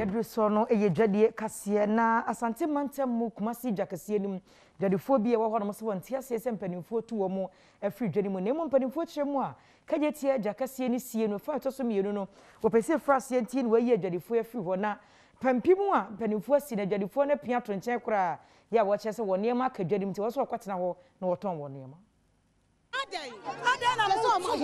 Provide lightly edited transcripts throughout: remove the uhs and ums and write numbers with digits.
yedru so no eye dwadie kase na asante mantem mu kumasi dwakase nim dwadefo bi e wo hono so wonte ase sempanimfo tu wo mu afri dwani mu nemo mpanimfo kire mu a kajetie dwakase ni sie no fa to so mienu no wo pese frase antie no waye dwadefo afri ho na pampimu a mpanimfo asi na dwadefo na pia to nchen kura ya wo chese wo nemo akadwani mu te wo so kwatena ho na wo ton wo nemo na mo mo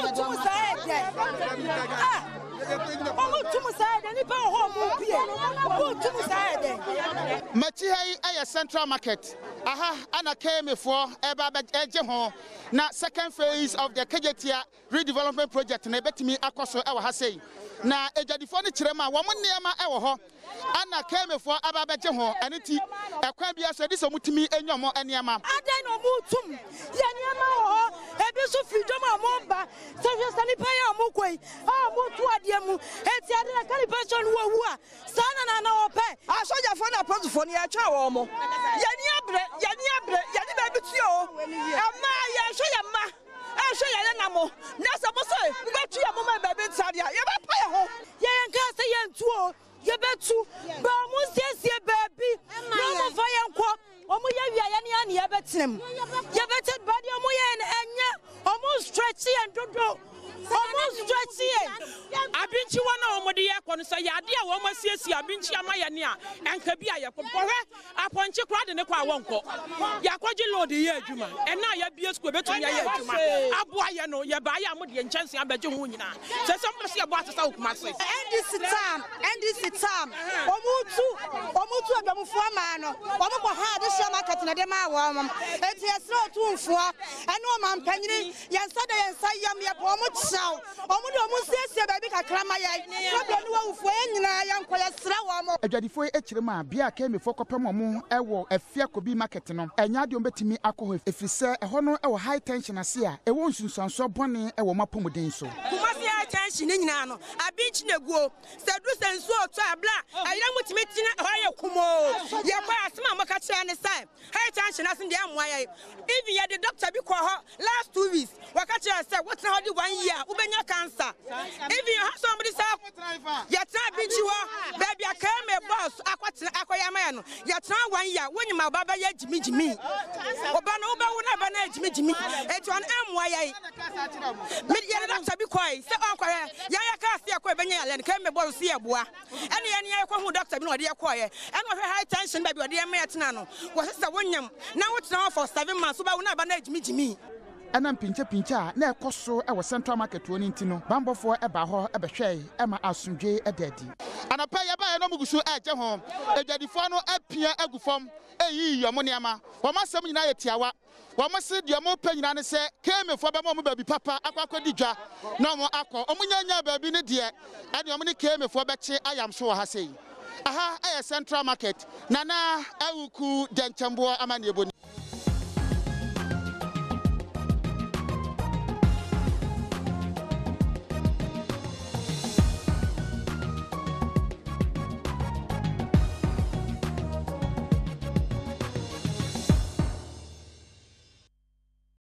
Machi aya Central Market. Aha, ana came for eba eje ho. Na second phase of the Kejetia redevelopment project na betimi akoso ewa ha sei. Na ejadifo ne kirema wo mo neema ewo ho. Ana came for aba beje ho aniti ekwa bia so diso mutimi enyomo eneema. Adan no mutum. Ye neema ho. Ebi so freedom amomba. So je sani pa ya omukoi. Ah mutu ade mu. Eti ade na calibration wo wu a. Sana na ope. Asoja fo na protofo ni atwa wo mo. Ye ni abre ba bitio. Ama ye hwe ye ma. Ehwe ye na mo. Na so mo so betu ye mo ma ba bitade a. Ye ba pa ye ho. Ye nka se ye ntu o. Ye betu. Ba mu siesie baabi. No mo fa ye nko. Omo ye wia ye ne ani ye betenem. Ye betet body omo ye enye. Omo stretch and dodo. Almost stretchy. Abinchi wana omode ye kono so ya de a wo masiesie abinchi amaye ne a enka bia ye kokore aponchi kra de ne kwa wonko yakwaji load ye adwuma ena ya bia school betumi ya adwuma aboa ye no ye ba ya mode nchanse abaje ho nyina se se ye bo atesa okuma se NDC time omutu adamfo ama no omo ko ha de share market na de ma wa mam enti esro tumfo ene o mam panyini yensa da yensa yam ye po omo chaw omo de omo siesie ba bi kakra ma ye problem no wa ufo nyina yanko ya sra wa mo adwadifo ekire ma bia ka emefo kopem omo ewo afia kobi market no enya de ombetimi akoho efrise eho no ewo high tension ase a ewo nsunsanso bone ewo mapomuden so kumasi high tension nyina no abinchi neguo sedu sensu oto abla ayira mutimi tina hoye kumo ye kwa asema maka kire ne sai high tension ase de amwa ye even ye the doctor bi ko ho last 2 weeks waka kire say what na hodi 1 year ubenya cancer even you have somebody say ya tra binchi ho baby akame boss akoyama no ya tra 1 year wonyima baba ya jimijimi oba no oba wo na ba na jimijimi etu an amwa ye me ye doctor bi koi say on kwa ya ka se akọ benya ya len kame boss se eboa ene ye ne ye kwa hu doctor bi no de ye koye ene wo high tension baby ode ye me tena no wo se wonyam na wo tena for 7 months oba wo na ba na jimijimi ana pinche a na ekoso ewo Central Market woni ntino bambofo eba ho ebehwe ema asundwe edadi anapa ya ba ye no mugusu eje ho edwadifo no apia agufom eyi yomo neama womasem nyina ye tiawa womase de mo pa nyina ne se kemefo be mo baby papa akwakodi dwa na mo akọ omunyanya baby ne de ade omo ne kemefo be che ayamso wo ha sei aha Central Market nana awuku denchembo amane eboni